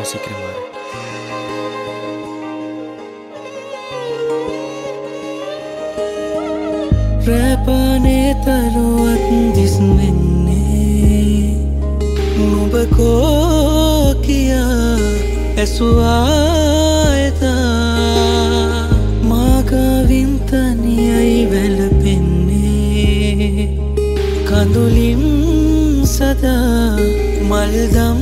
සික්‍රමාර රැපනේ තරුවත් දිස්නෙන්නේ නුඹ කෝ කියා ඇසුවායතා මාගවින් තනියයි වැළපෙන්නේ කඳුලින් සදා මල්දම්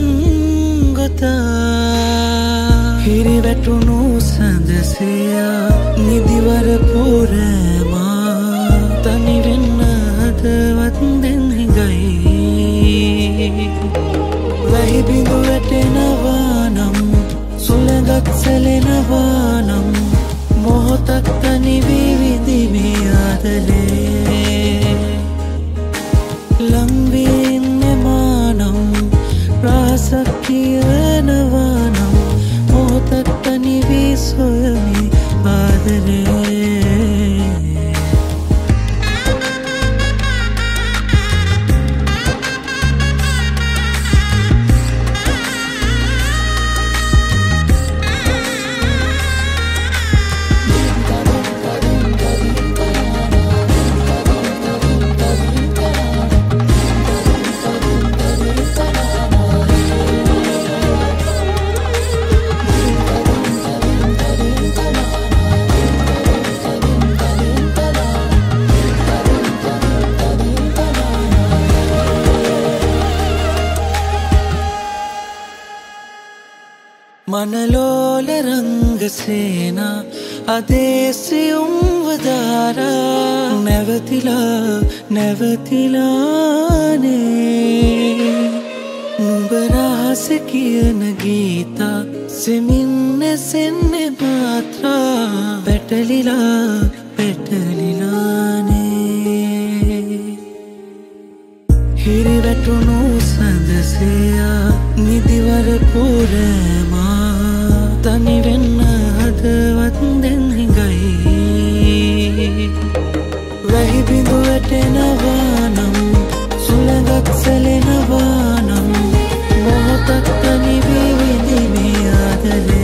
ගොතා හිරිවැටුණු සඳසයා නිදිවර පුරෑමා තනි වෙන්න හදවත් දැන් හිඟයි වැහි බිඳු වැටෙනවා නම් සුළඟක් සැලෙනවා නම් මොහොතක් තනි වී විඳිමේ ආදලේ ලං වී ඉන්නෙමා නම් රහසක් කියනවා නම් මොහොතක් තනි වී සොයමි ආදලේ मनलोल रंग सेना अदेसियुम वदारा नवतिलाने नुबरास कियन गीता सिमिन्ने सेन्ने मात्रा पेटलिलाने හිරිවැටුණු සඳසයා නිදිවර පුරෑමා තනි වෙන්න හදවත් දැන් හිඟයි වැහි බිඳු වැටෙනවා නම් සුළඟක් සැලෙනවා නම් මොහොතක් තනි වී විඳිමේ ආදලේ